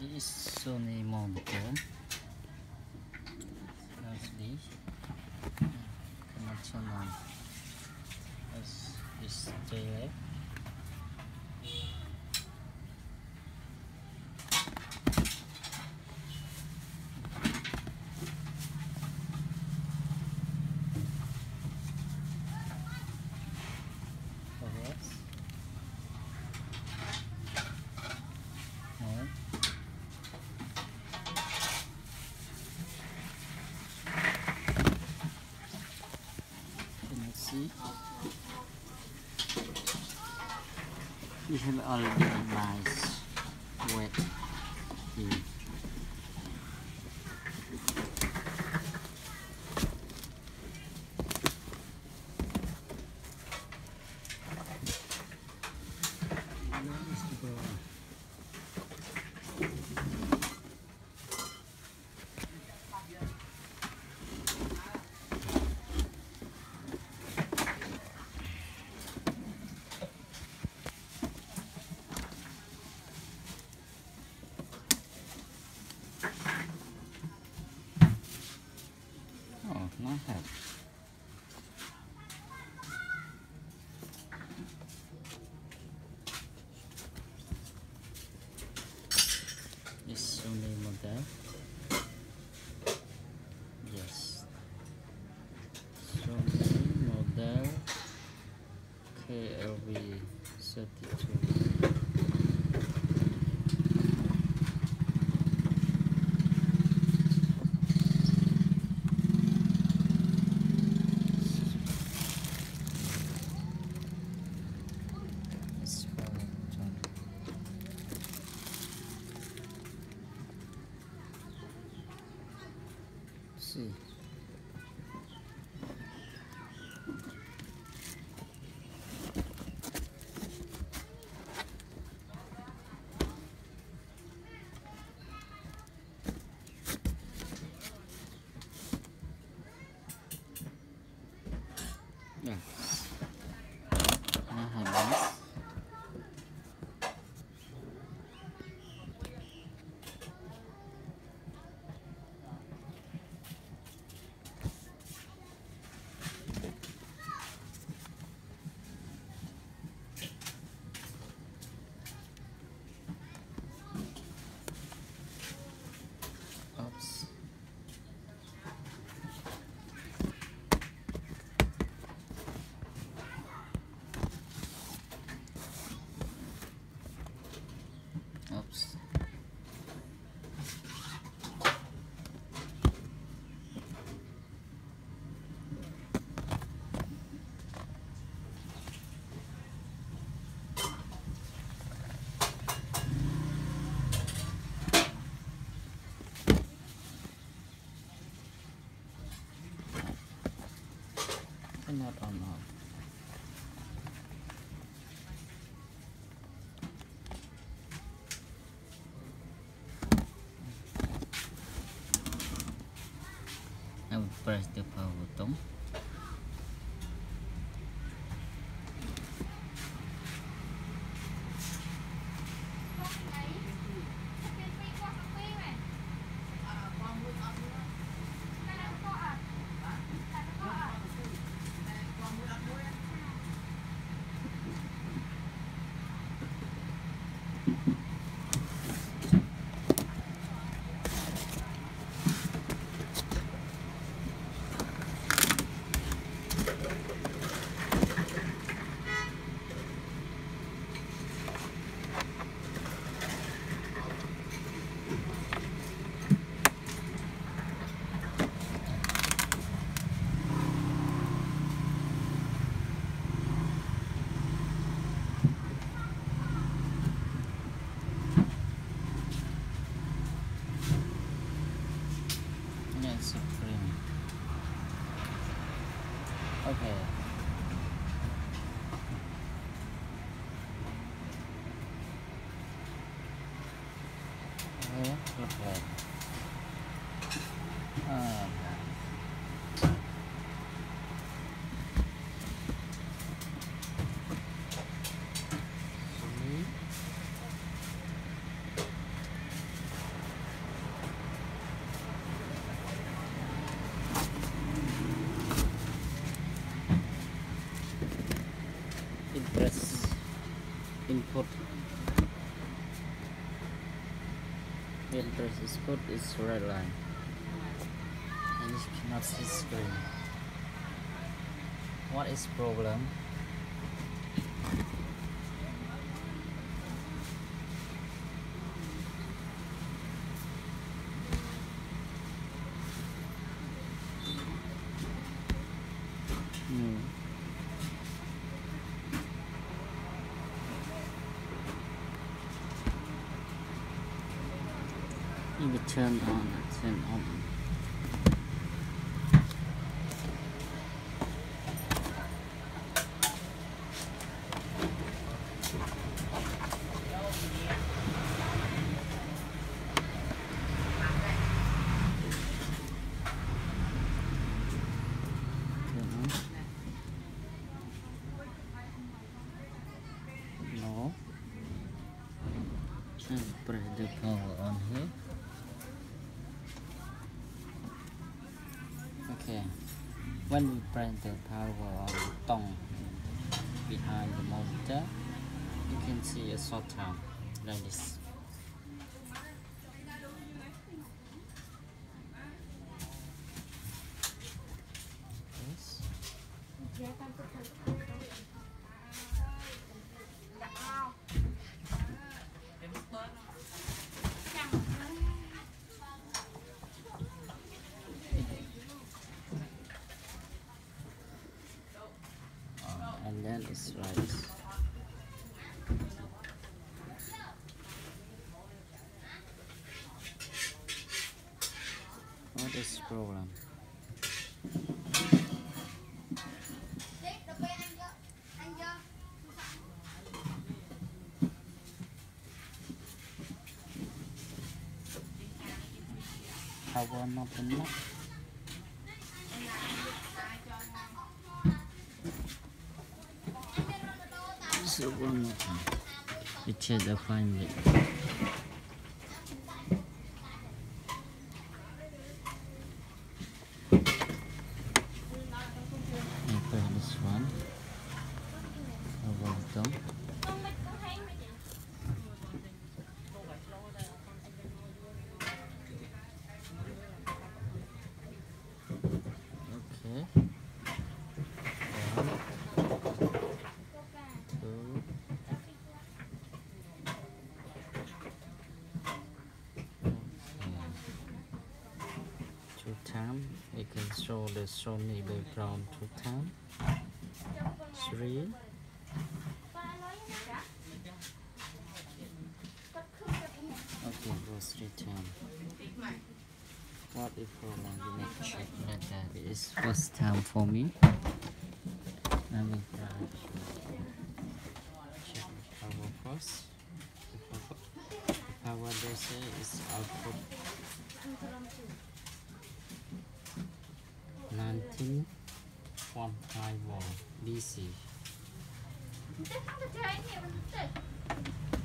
This is Sony monitor. Mostly cannot turn on as this JLF. We have already nice wet here. Not have. This only model. Yes. Sony model KLV 32. See. Yes. Now have this. Oops. Oops. Not on now. I will press the power button. Supreme. Okay. Look like. When press is put, it's red line. And you cannot see screen. What is problem? You will turn on. No. And press the power on here. Okay. When we press the power on the tongue behind the monitor, you can see a short time like this. Yes. And then it's rice. What is the problem? Power not enough. So one more time. We check the fine bit. And press this one. Over the top. Okay. 1, 2. 2 times. We can show the Sony background 2 times. 3. Okay, go 3 times. What if problem? We need to check that it is first time for me. Let me try check the power first. The power they say is output 19.5 volt DC.